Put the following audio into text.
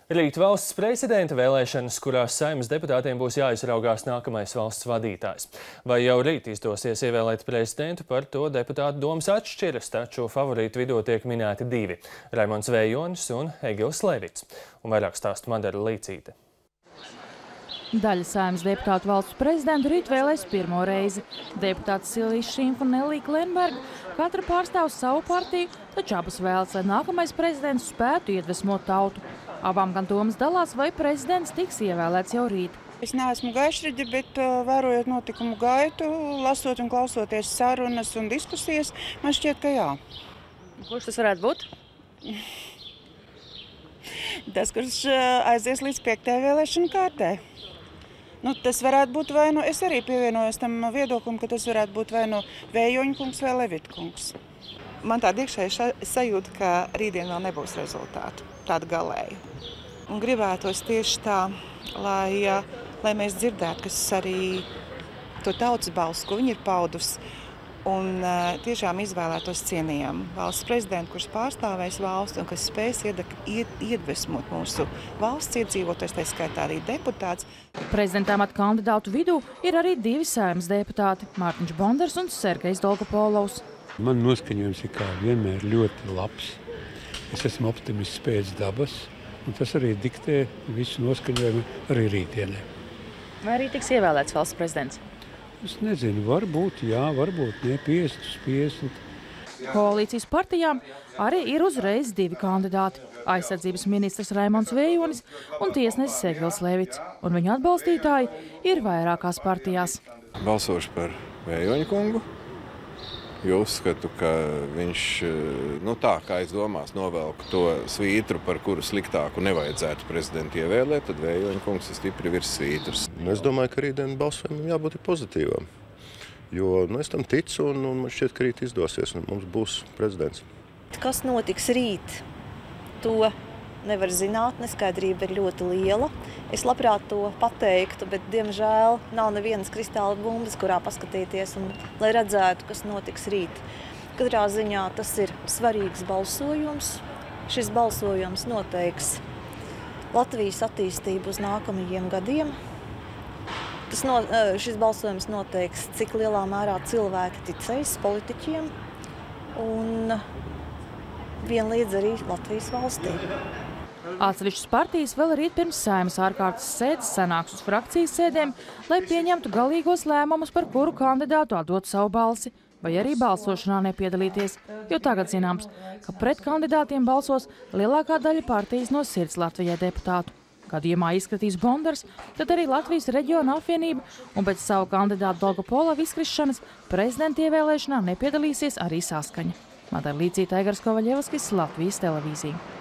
Rīt valsts prezidenta vēlēšanas, kurās Saeimas deputātiem būs jāizraugās nākamais valsts vadītājs. Vai jau rīt izdosies ievēlēt prezidentu, par to deputātu domas atšķiras, taču favorītu vidū tiek minēti divi – Raimonds Vējonis un Egils Levits. Un vairāk stāsta Madara Līcīte. Daļa Saeimas deputātu valsts prezidentu rīt vēlēs pirmo reizi. Deputāti Silvija Šimfa un Elija Klenberga katra pārstāv savu partiju, taču abas vēlas, lai nākamais prezidents spētu iedvesmot tautu. Abām gan domas dalās, vai prezidents tiks ievēlēts jau rīt. Es neesmu gaišriģe, bet vērojot notikumu gaitu, lasot un klausoties sarunas un diskusijas, man šķiet, ka jā. Kurš tas varētu būt? Tas, kurš aizies līdz 5. vēlēšanu kārtē. Tas varētu būt vai nu, es arī pievienojos tam viedoklim, ka tas varētu būt vai nu Vējoņa kungs vai Levita kungs. Man tāda iekšēja sajūta, ka rītdien vēl nebūs rezultātu, tāda galēja. Un gribētos tieši tā, lai mēs dzirdētu, kas arī to tautas balsu, ko viņi ir paudusi, un tiešām izvēlētos cienījamu valsts prezidentu, kurš pārstāvēs valsti un kas spēs iedvesmot mūsu valsts iedzīvotājus, tā skaitā arī deputāts. Prezidenta amata kandidātu vidū ir arī divi Saeimas deputāti – Mārtiņš Bondars un Sergejs Dolgopolovs. Man noskaņojums ir kā vienmēr ļoti labs. Es esmu optimists pēc dabas, un tas arī diktē visu noskaņojumu arī rītdienē. Vai arī tiks ievēlēts valsts prezidents? Es nezinu, varbūt jā, varbūt ne, 50/50. Koalīcijas partijām arī ir uzreiz divi kandidāti – aizsardzības ministrs Raimonds Vējonis un tiesnesis Egils Levits. Un viņu atbalstītāji ir vairākās partijās. Balsošu par Vējoņa kungu, jo uzskatu, ka viņš, tā kā es domās, novelk to svītru, par kuru sliktāku nevajadzētu prezidentu ievēlēt, tad Vējoņa kungs ir stipri virs svītras. Es domāju, ka rītdien balsojumam jābūt pozitīvam, jo es tam ticu un man šķiet, ka rīt izdosies un mums būs prezidents. Kas notiks rīt, to nevar zināt, neskaidrība ir ļoti liela. Es labprāt to pateiktu, bet, diemžēl, nav nevienas kristāla bumbas, kurā paskatīties un lai redzētu, kas notiks rīt. Katrā ziņā tas ir svarīgs balsojums. Šis balsojums noteiks Latvijas attīstību uz nākamajiem gadiem. Šis balsojums noteiks, cik lielā mērā cilvēki ticēs politiķiem un vienlīdz arī Latvijas valstī. Atsevišķas partijas vēl rīt pirms Saeimas ārkārtas sēdes sanāks uz frakcijas sēdēm, lai pieņemtu galīgos lēmumus, par kuru kandidātu atdot savu balsi, vai arī balsošanā nepiedalīties, jo tagad zināms, ka pret kandidātiem balsos lielākā daļa partijas no Sirds Latvijai deputātu. Gadījumā izskatīs Bondars, tad arī Latvijas reģiona apvienība un pēc savu kandidātu Dolgopolova izkrišanas prezidenta ievēlēšanā nepiedalīsies arī Saskaņa. Madara Līcīte, Aigars Kovaļevskis, Latvijas televīzija.